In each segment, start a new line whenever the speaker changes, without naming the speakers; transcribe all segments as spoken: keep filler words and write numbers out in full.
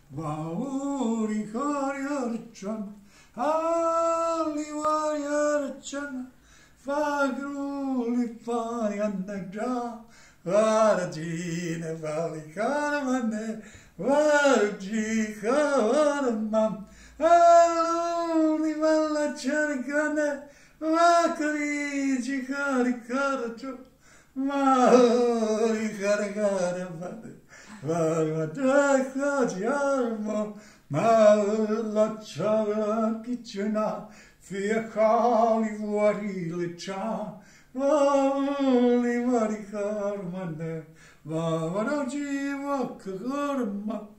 Vauri Hariarchan, Ali Variarchan, Fagruli Parianaja, Varajine Valikanamane, Varajika Varamam, Aluni Valacharikane, Vakariji Harikaracho, Maori Harikaramane. Varmadakhajarma, Malachara Kichana, Fiakali Varilicha, Vali Varikarmane, Vavarajiva Karma,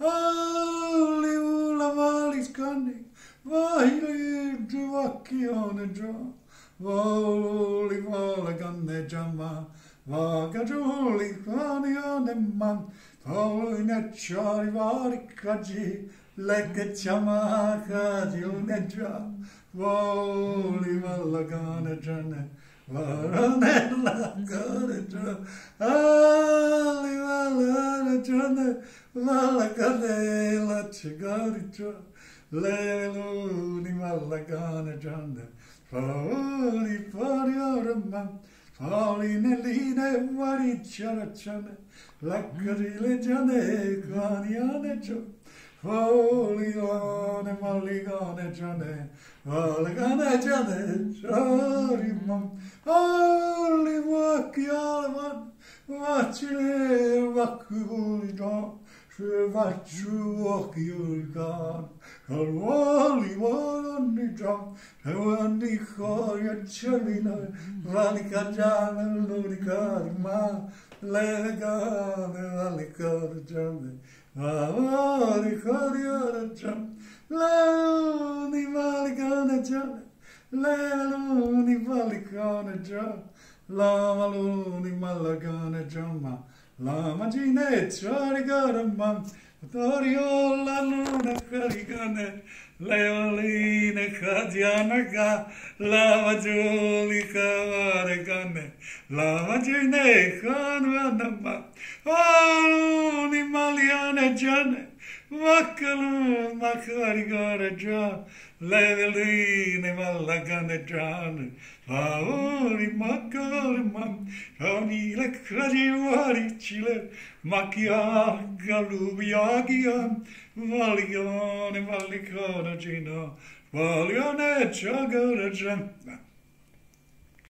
Ali Ulavaliskani, Vahili Duakianaja, Vali Valagane Jama, Vagajuli Kanianeman. Paulina Chari Varikaji, like a chamaka, Juneja, Voli Malagana Jane, Varanella Garja, Ali Valana Jane, Valagane, Lachigaritra, Leluni Malagana Jane, Pauli Pariaraman. Palinelline varicciaracciane, laccarile giane, caniane ciò, Poligone, maligone giane, maligone giane, ciarimam, ali vacchi alman, vaccile vacculigan, se vacciu occhiuligan, Calvoli voloni già, e vanni coia celina, vali cangiane, l'unica ma, legane, vali corgiane, vali corgiane già, leoni vali cane già, leoni vali cane già, la maluni malagane già, ma, la magineccia rigaramma, Torio la luna caricane, leoline cadianaga, la maggioli cavaricane, la magine canuanama, aluni maliane giane, vaccalu macaricare già, leoline malagane giane, paoli macarman, ogni le cadivaricile, Macchia galubiagian, valione valicona gina, valione ciagarajan.